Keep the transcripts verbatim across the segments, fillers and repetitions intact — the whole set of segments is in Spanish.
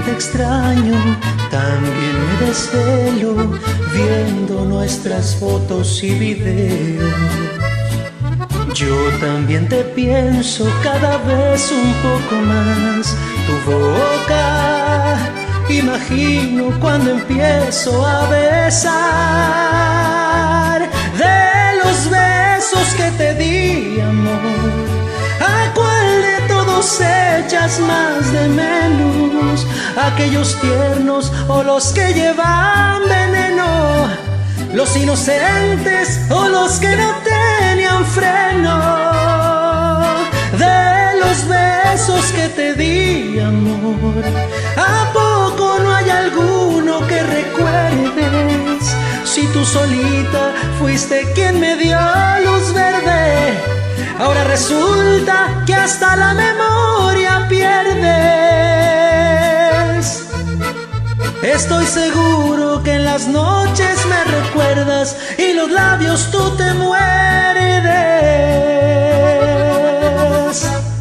te extraño, también me desvelo viendo nuestras fotos y videos. Yo también te pienso cada vez un poco más. Tu boca, imagino cuando empiezo a besar. De los besos que te di, amor, ¿a cuál de todos echas más de menos? ¿Aquellos tiernos o los que llevan veneno? ¿Los inocentes o los que no tenían freno? De los besos que te di, amor, ¿a poco no hay alguno que recuerdes? Si tú solita fuiste quien me dio luz verde, ahora resulta que hasta la memoria pierdes. Estoy seguro que en las noches me recuerdas y los labios tú te muerdes.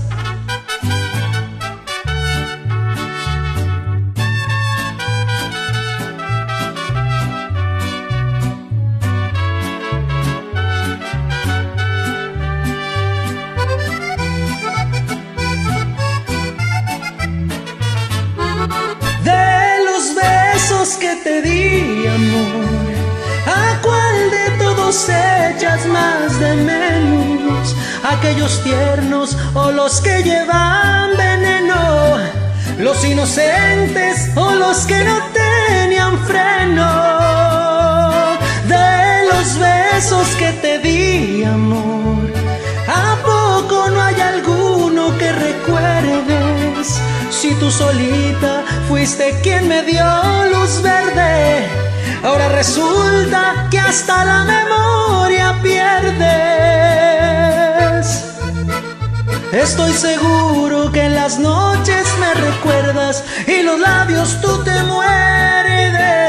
Que te di, amor, ¿a cuál de todos echas más de menos? ¿Aquellos tiernos o los que llevan veneno? ¿Los inocentes o los que no tenían freno? De los besos que te di, amor, ¿a poco no hay alguno que recuerdes? Si tú solita fuiste quien me dio luz verde, ahora resulta que hasta la memoria pierdes. Estoy seguro que en las noches me recuerdas y los labios tú te muerdes.